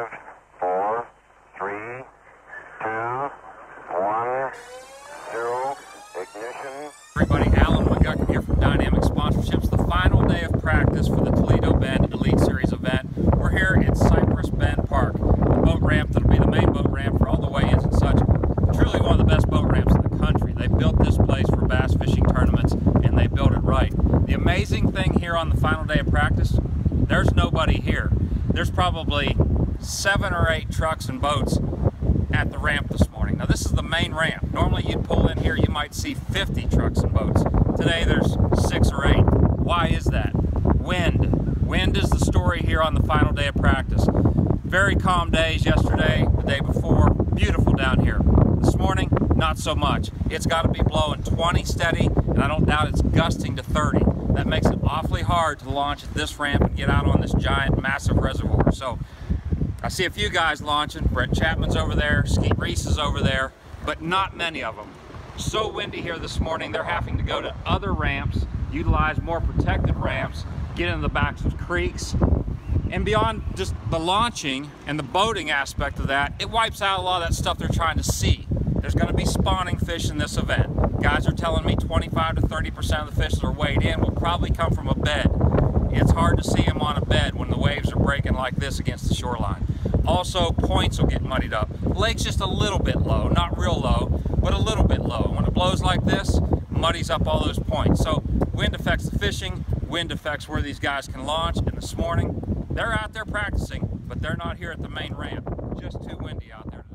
5, 4, 3, 2, 1, 0, ignition. Everybody, Alan McGuckin here from Dynamic Sponsorships. The final day of practice for the Toledo Bend Elite Series event. We're here at Cypress Bend Park, the boat ramp that'll be the main boat ramp for all the weigh-ins and such. Truly one of the best boat ramps in the country. They built this place for bass fishing tournaments, and they built it right. The amazing thing here on the final day of practice, there's nobody here. There's probably 7 or 8 trucks and boats at the ramp this morning. Now this is the main ramp. Normally you'd pull in here, you might see 50 trucks and boats. Today there's 6 or 8. Why is that? Wind. Wind is the story here on the final day of practice. Very calm days yesterday, the day before. Beautiful down here. This morning, not so much. It's got to be blowing 20 steady, and I don't doubt it's gusting to 30. That makes it awfully hard to launch at this ramp and get out on this giant, massive reservoir. So I see a few guys launching. Brett Chapman's over there, Skeet Reese is over there, but not many of them. So windy here this morning, they're having to go to other ramps, utilize more protected ramps, get into the backs of creeks. And beyond just the launching and the boating aspect of that, it wipes out a lot of that stuff they're trying to see. There's going to be spawning fish in this event. Guys are telling me 25 to 30% of the fish that are weighed in will probably come from a bed. It's hard to see them on a bed when the waves are breaking like this against the shoreline. Also, points will get muddied up. The lake's just a little bit low, not real low, but a little bit low. When it blows like this, muddies up all those points. So wind affects the fishing, wind affects where these guys can launch, and this morning, they're out there practicing, but they're not here at the main ramp. Just too windy out there today.